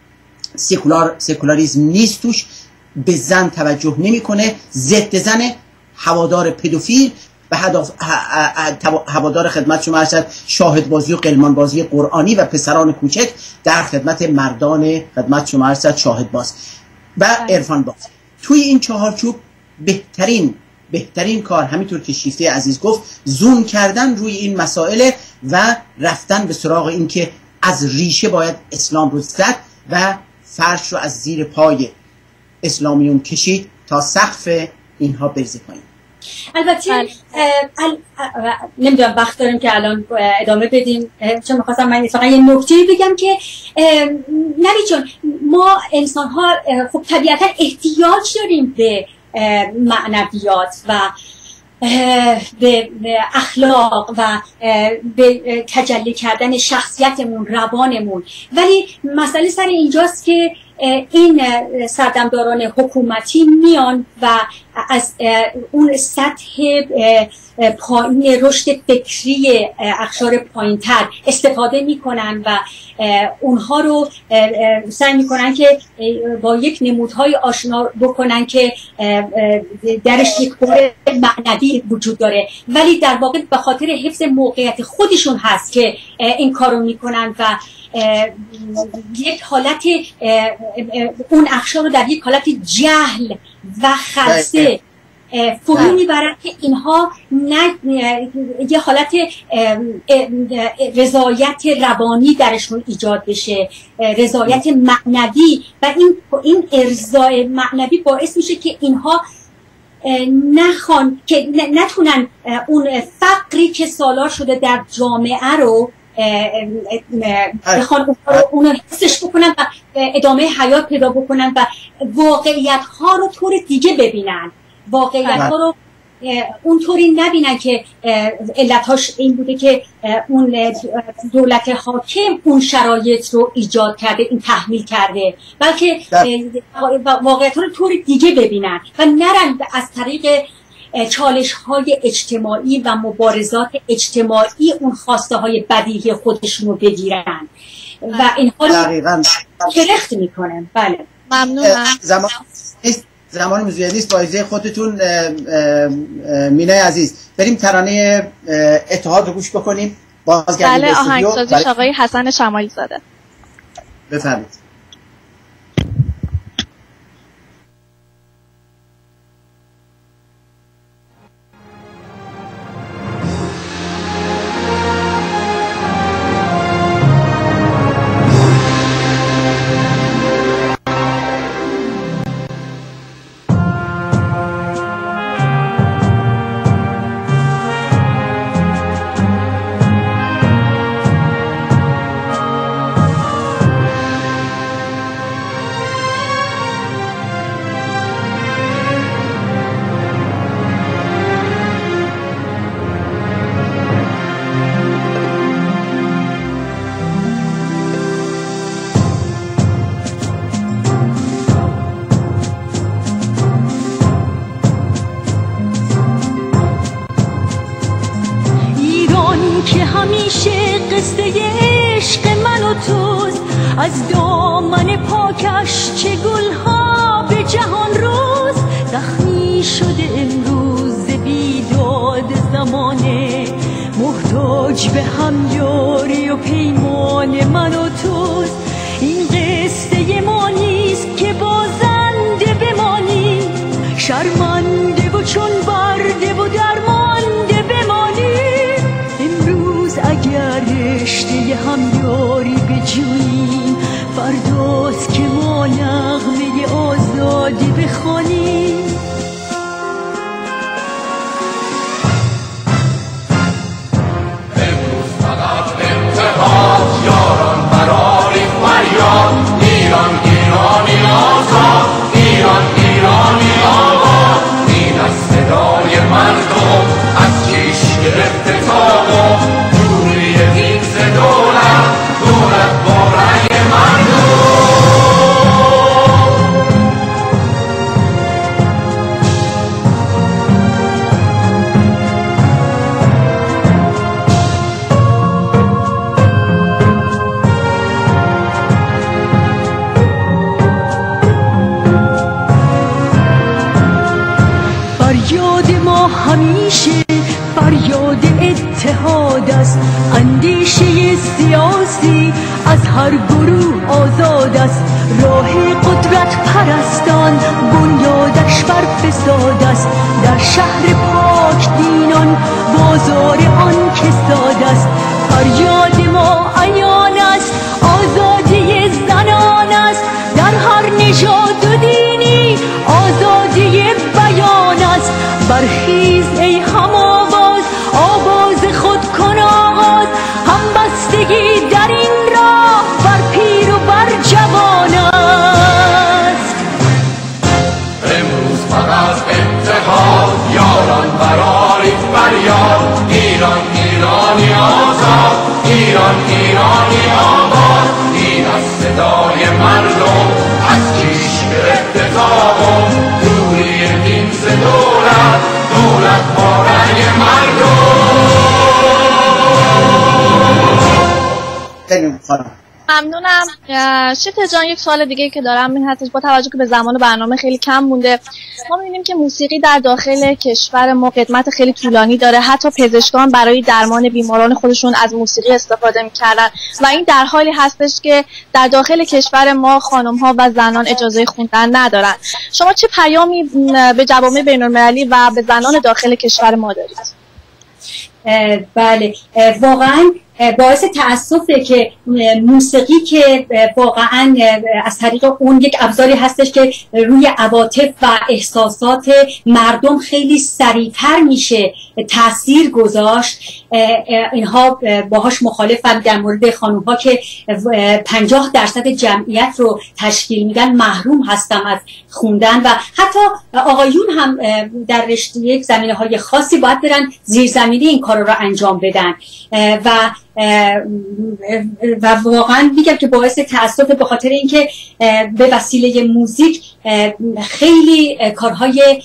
سکولاریسم نیست توش، به زن توجه نمیکنه، ضد زن، هوادار پدوفیل و هوادار خدمت شما ارشد شاهد بازی و قلمان بازی قرآنی و پسران کوچک در خدمت مردان خدمت شما ارشد شاهد باز و عرفان باز. توی این چهارچوب بهترین کار، همینطور که شیفته عزیز گفت، زوم کردن روی این مسائل و رفتن به سراغ این که از ریشه باید اسلام رو زد و فرش رو از زیر پای اسلامیون کشید تا سقف اینها بریزه پایین. البته نمیدونم وقت داریم که الان ادامه بدیم، چون میخواستم من فقط یه نکته بگم که نوید جان، ما انسان ها خب طبیعتا احتیاج داریم به معنویات و به اخلاق و به تجلی کردن شخصیتمون، روانمون، ولی مسئله سر اینجاست که این سردمداران حکومتی میان و از اون سطح پایین رشد فکری اقشار پایین‌تر استفاده میکنن و اونها رو سعی میکنن که با یک نمودهای آشنا بکنن که درش یک بار معنوی وجود داره، ولی در واقع به خاطر حفظ موقعیت خودشون هست که این کارو میکنن و یک حالت اون اقشار رو در یک حالت جهل و خلسه فرو میبرن که اینها یه حالت رضایت روانی درشون ایجاد بشه، رضایت معنوی، و این ارضای معنوی باعث میشه که اینها نتونن اون فقری که سالار شده در جامعه رو بخوان اونو حسش بکنن و ادامه حیات پیدا بکنن و واقعیت ها رو طور دیگه ببینن، واقعیت ها رو اونطوری نبینن که علتهاش این بوده که اون دولت حاکم اون شرایط رو ایجاد کرده، این تحمیل کرده، بلکه واقعیت ها رو طور دیگه ببینن و نرن از طریق چالش های اجتماعی و مبارزات اجتماعی اون خواسته های بدیهی خودشون رو بگیرن و اینها رو کرخت میکنن. بله ممنونم. زمان مزیدیست با اجازه خودتون مینای عزیز بریم ترانه اتحاد رو گوش بکنیم. بله، آهنگسازیش آقای حسن شمالی زاده. بفرمایید. از دامن پاکش چه گلها به جهان روز زخمی شده امروز بیداد زمانه، محتاج به همیاری و پیمان من و توست. این قصه ما نیست که بازنده بمانی، شرمنده و چون برده و درمانده بمانی. امروز اگر رشته همیاری بجوییم، فرداست که ما نغمه آزادی بخوانیم. همیشه فریاد اتحاد است. اندیشه سیاسی از هر گروه آزاد است. راه قدرت پرستان بنیادش بر فساد است. در شهر پاک دینان بازار آن کساد است. فریاد ما عیان است، آزادی زنان است. در هر نژاد و دینی آزادی بیان است. برخیز ای هم آواز، آواز خود کن آغاز. همبستگی در این راه بر پیر و بر جوان است. امروز فقط اتحاد، یاران برآرید فریاد. ایران ایرانی آزاد، ایران ایرانی آباد. این از صدای مردم، از کیش گرفته زاغم. دوری دین ز دولت، دولت با رأی مردم. ممنونم. شیفته جان، یک سوال دیگه که دارم این هستش، با توجه که به زمان برنامه خیلی کم مونده، ما می‌بینیم که موسیقی در داخل کشور ما قدمت خیلی طولانی داره. حتی پزشکان برای درمان بیماران خودشون از موسیقی استفاده می‌کردن و این در حالی هستش که در داخل کشور ما خانم‌ها و زنان اجازه خوندن ندارن. شما چه پیامی به جوامع بین‌المللی و به زنان داخل کشور ما دارید؟ بله، واقعا باعث تأسفه که موسیقی که واقعا از طریق اون یک ابزاری هستش که روی عواطف و احساسات مردم خیلی سریعتر میشه تأثیر گذاشت، اینها باهاش مخالفن. در مورد خانوم‌ها که 50% جمعیت رو تشکیل میدن محروم هستن از خوندن و حتی آقایون هم در رشته یک زمینه‌های خاصی باید برن زیرزمینی این کار رو انجام بدن و واقعا میگم که باعث تأسف به خاطر اینکه به وسیله موزیک خیلی کارهای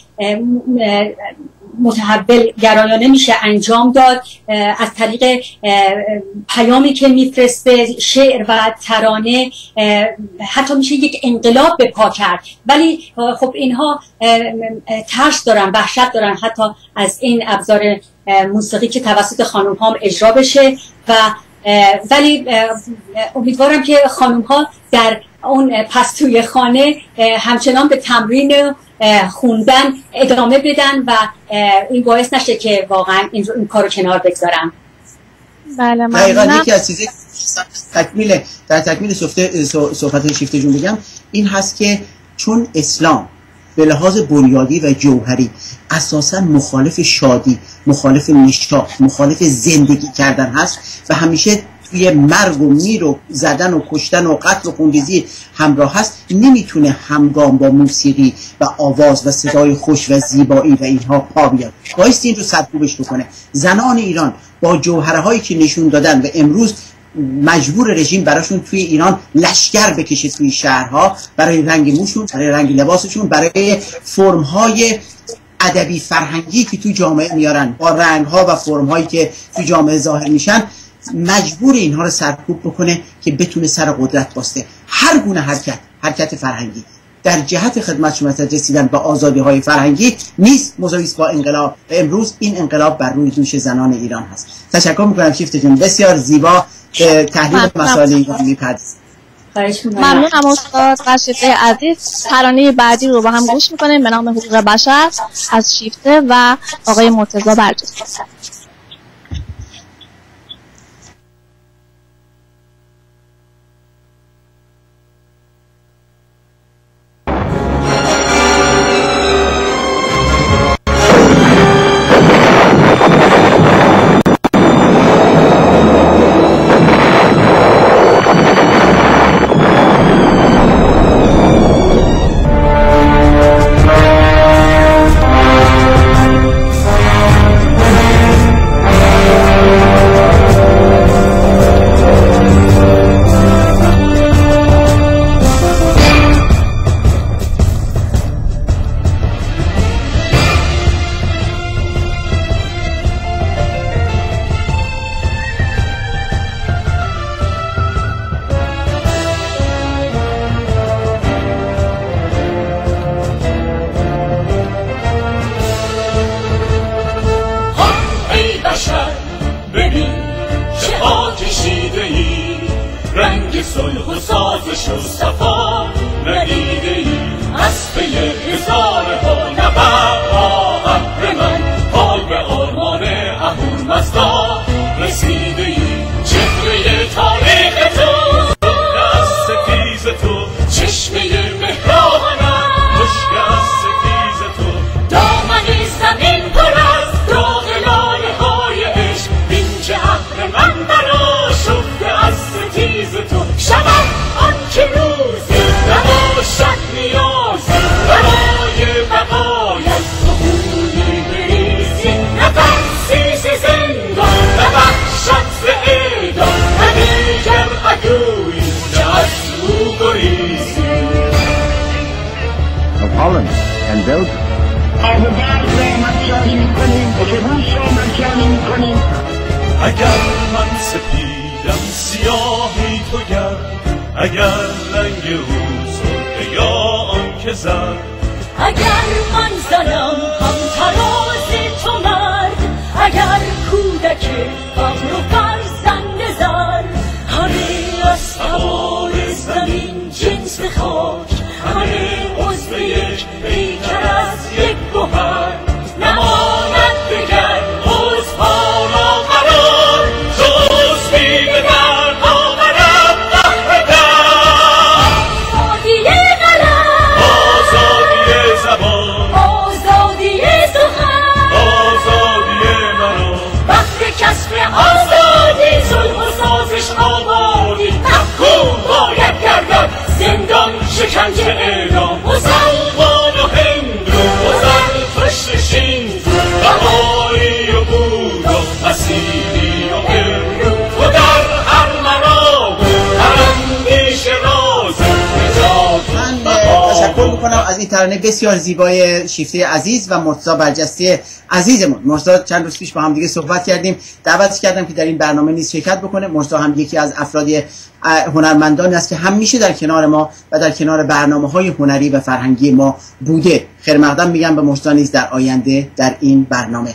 متحول گرایانه میشه انجام داد از طریق پیامی که میفرسته، شعر و ترانه، حتی میشه یک انقلاب به پا کرد. ولی خب اینها ترس دارن، وحشت دارن حتی از این ابزار موسیقی که توسط خانم ها اجرا بشه ولی امیدوارم که خانم ها در اون پستوی خانه همچنان به تمرین خوندن ادامه بدن و این باعث نشه که واقعا این کارو کنار بگذارم. بله، دقیقاً یکی از چیزی در تکمیل صحبت شیفته جون بگم این هست که چون اسلام به لحاظ بنیادی و جوهری اساساً مخالف شادی، مخالف نشاط، مخالف زندگی کردن هست و همیشه توی مرگ و میر و زدن و کشتن و قتل و خونریزی همراه هست، نمیتونه همگام با موسیقی و آواز و صدای خوش و زیبایی و اینها پا بیاد. بایستی این رو سرکوبش بکنه. زنان ایران با جوهرهایی که نشون دادن و امروز مجبور رژیم براشون توی ایران لشکر بکشه توی شهرها برای رنگ موشون، برای رنگ لباسشون، برای فرم‌های ادبی فرهنگی که توی جامعه میارن، با رنگ‌ها و فرم‌هایی که توی جامعه ظاهر میشن، مجبور اینها رو سرکوب بکنه که بتونه سر قدرت باسته. هر گونه حرکت فرهنگی در جهت خدمت شما رسیدن به آزادی‌های فرهنگی نیست مساوی با انقلاب و امروز این انقلاب بر روی دوش زنان ایران هست. تشکر می‌کنم شیفته جون، بسیار زیبا تحلیل مسائل ایران می‌پردازید. ممنونم استاد و شیفته عزیز. ترانه بعدی رو با هم گوش می‌کنیم به نام حقوق بشر از شیفته و آقای مرتضی برجسته. صلح و سازش و صفا ندیده ای از پی هزارها نبرد آهر من پای به آرمان اهورمزدا رسیده ای چهره تاریخ تو از ستیز تو چشمه مهرانم مشک از ستیز تو دامن زمین پر از داغ لاله های عشق اینجا اهر من برا شفته از ستیز تو شبم آن که روزی نباشد نیازی برای بقای از تو خونی بریزی نفسی زندان نبخشد ز اعدام ندیگر عدوی که از او گریزی of Holland and Belgium. اگر من سپیدم سیاهی تو گرد اگر رنگ او سرخ یا آن که زرد اگر من زنم هم تراز تو مرد اگر کودک فقر و فرزند زر همه از سوار زمین جنس خاک همه عضو یک پیکر از یک گوهر نماند دگر عضوها را قرار جزوی به در آورد بهر در آزادی قلم آزادی زبان آزادی سخن آزادی مرا بهر کسب آزادی صلح و سازش آبادی محکوم باید گردد زندان شکنجه اعدام مسلمان و هندو زن تشتشین بهایی و بود و مسیحی و هندو و در هر مرام هر اندیش راز نجات من تشکر میکنم از این ترانه بسیار زیبای شیفته عزیز و مرتضی برجسته عزیزمون. مرتضی چند روز پیش با هم دیگه صحبت کردیم، دعوتش کردم که در این برنامه نیز شرکت بکنه. مرتضی هم یکی از افراد هنرمندانی است که همیشه در کنار ما و در کنار برنامه‌های هنری و فرهنگی ما بوده. خیر مقدم میگم به مرتضی نیز در آینده در این برنامه.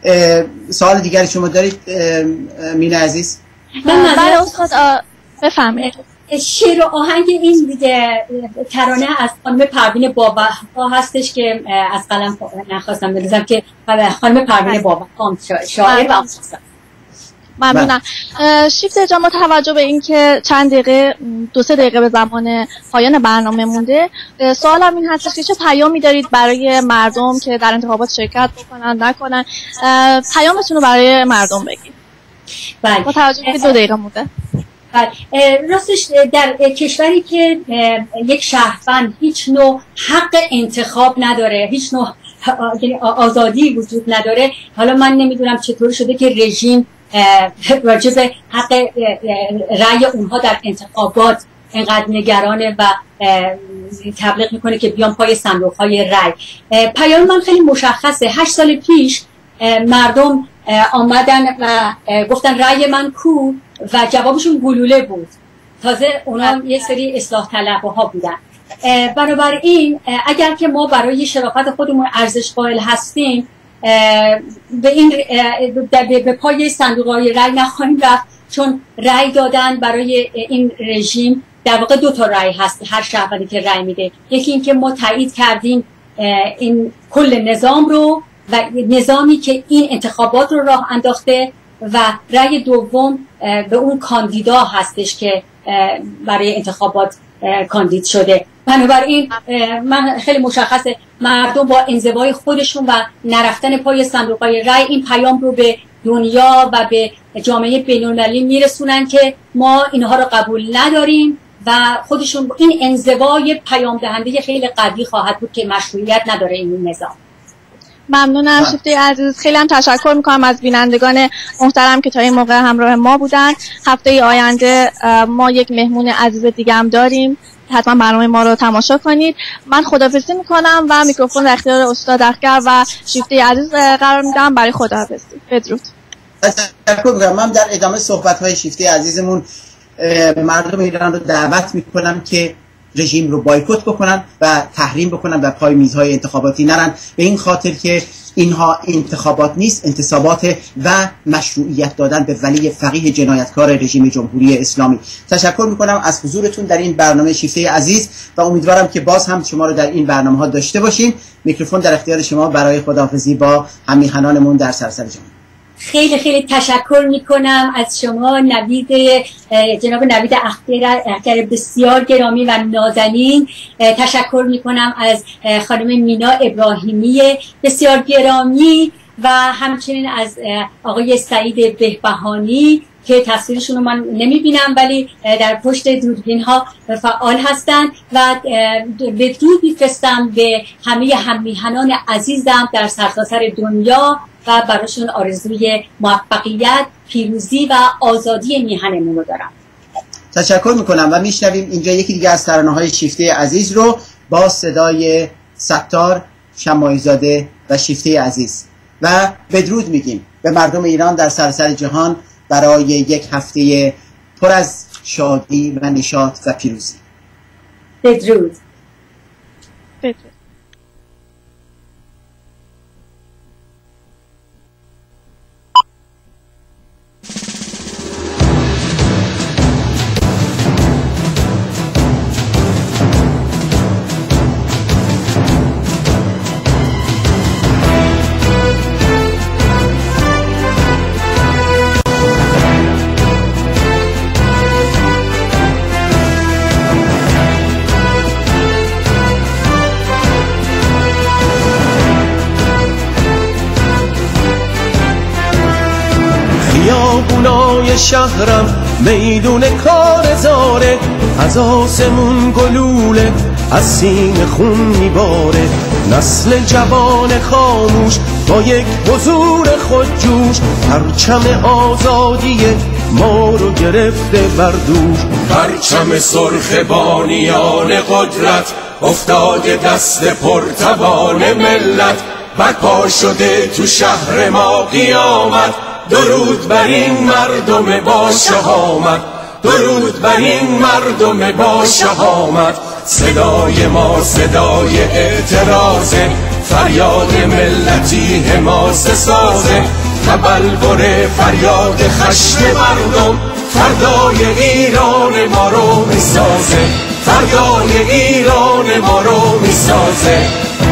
سوال دیگری شما دارید مینا عزیز؟ بله استاد بفرمایید. شعر و آهنگ این ترانه از خانم پروین بابا هستش که از قلم نخواستم بریزم که خانم پروین بابا شاعر و آهنگساز. ممنونم. شیفته جان، با توجه به اینکه چند دقیقه 2-3 دقیقه به زمان پایان برنامه مونده، سوالم این هستش که چه پیامی دارید برای مردم که در انتخابات شرکت بکنن نکنن، پیامتون رو برای مردم بگید. بله. با توجه به 2 دقیقه مونده. راستش در کشوری که یک شهروند هیچ نوع حق انتخاب نداره، هیچ نوع آزادی وجود نداره، حالا من نمیدونم چطور شده که رژیم راجع به حق رأی اونها در انتخابات اینقدر نگرانه و تبلیغ میکنه که بیان پای صندوق‌های رأی. پیام من خیلی مشخصه. 8 سال پیش مردم آمدن و گفتن رأی من کو و جوابشون گلوله بود. تازه اونا یک سری اصلاح طلبها بودن. بنابراین اگر که ما برای شرافت خودمون ارزش قائل هستیم به پای صندوق‌های رأی نخواهیم رفت، چون رأی دادن برای این رژیم در واقع 2 تا رأی هست هر شهروندی که رأی میده. یکی این که ما تایید کردیم این کل نظام رو و نظامی که این انتخابات رو راه انداخته، و رأی دوم به اون کاندیدا هستش که برای انتخابات کاندید شده. بنابراین من خیلی مشخصه مردم با انزوای خودشون و نرفتن پای صندوق‌های رأی این پیام رو به دنیا و به جامعه بین‌المللی میرسونن که ما اینها رو قبول نداریم و خودشون این انزوای پیام دهنده خیلی قوی خواهد بود که مشروعیت نداره این نظام. ممنونم شیفته عزیز، خیلی هم تشکر میکنم از بینندگان محترم که تا این موقع همراه ما بودن. هفته آینده ما یک مهمون عزیز دیگه هم داریم، حتما برنامه ما رو تماشا کنید. من خداحافظی میکنم و میکروفون در اختیار استاد اخگر و شیفته عزیز قرار میدم برای خداحافظی. بدرود. تشکر میکنم. من در ادامه صحبت‌های شیفته عزیزمون مردم ایران رو دعوت میکنم که رژیم رو بایکوت بکنن و تحریم بکنن و پای میزهای انتخاباتی نرن، به این خاطر که اینها انتخابات نیست، انتصابات و مشروعیت دادن به ولی فقیه جنایتکار رژیم جمهوری اسلامی. تشکر میکنم از حضورتون در این برنامه شیفته عزیز و امیدوارم که باز هم شما رو در این برنامه ها داشته باشیم. میکروفون در اختیار شما برای خداحافظی با هم‌میهنانمون در سراسر جهان. خیلی خیلی تشکر میکنم از شما جناب نوید اختر بسیار گرامی و نازنین. تشکر میکنم از خانم مینا ابراهیمی بسیار گرامی و همچنین از آقای سعید بهبهانی که تصویرشون رو من نمیبینم ولی در پشت دوربین ها فعال هستند و بدرود میفرستم به همه هم‌میهنان عزیزم در سرتاسر دنیا و براشون آرزوی موفقیت، پیروزی و آزادی میهنمون رو دارم. تشکر میکنم و میشنویم اینجا یکی دیگه از ترانه‌های شیفته عزیز رو با صدای ستار شماعی‌زاده و شیفته عزیز و بدرود میگیم به مردم ایران در سراسر جهان برای یک هفته پر از شادی و نشاط و پیروزی. بدرود. بدرود. خیابونای شهرم میدون کارزاره، از آسمون گلوله از سینه خون میباره. نسل جوان خاموش با یک حضور خودجوش، پرچم آزادی ما رو گرفته بر دوش. پرچم سرخ بانیان قدرت افتاده دست پرتوان ملت، برپا شده تو شهر ما قیامت. درود بر این مردم با شهامت، درود بر این مردم با شهامت. صدای ما صدای اعتراضه، فریاد ملتی حماسه سازه. تبلور فریاد خشم مردم فردای ایران ما رو میسازه، فردای ایران ما رو میسازه.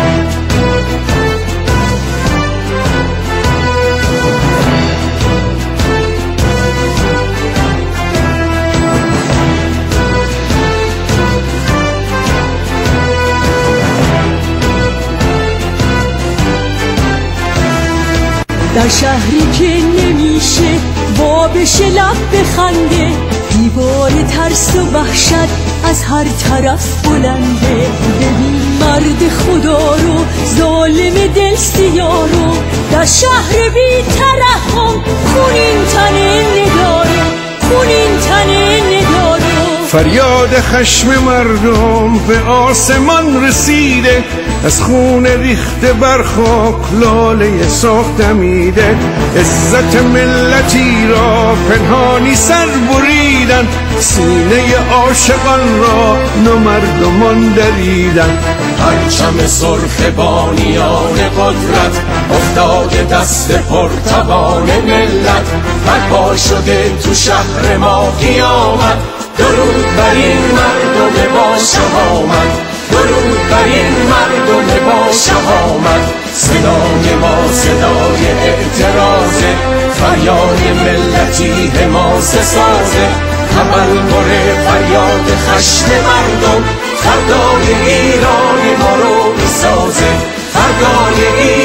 در شهری که نمیشه وا بشه لب بخنده، دیوار ترس و وحشت از هر طرف بلنده. ببین مرد خدا رو، ظالم دل سیاه رو، در شهر بی ترحم خونین تنه نداره، خونین تنه نداره. فریاد خشم مردم به آسمان رسیده، از خون ریخته بر خاک لاله سرخ دمیده. عزت ملتی را پنهانی سر بریدن، سینه عاشقان را نامردمان دریدن. پرچم سرخ بانیان قدرت افتاده دست پرتوان ملت، برپا شده تو شهر ما قیامت. درود بر این مردم با شهامت، درود بر این مردم با شهامت. صدای ما صدای اعتراضه، فریاد ملتی حماسه سازه. تبلور فریاد خشم مردم فردای ایران ما رو میسازه، فردای ایران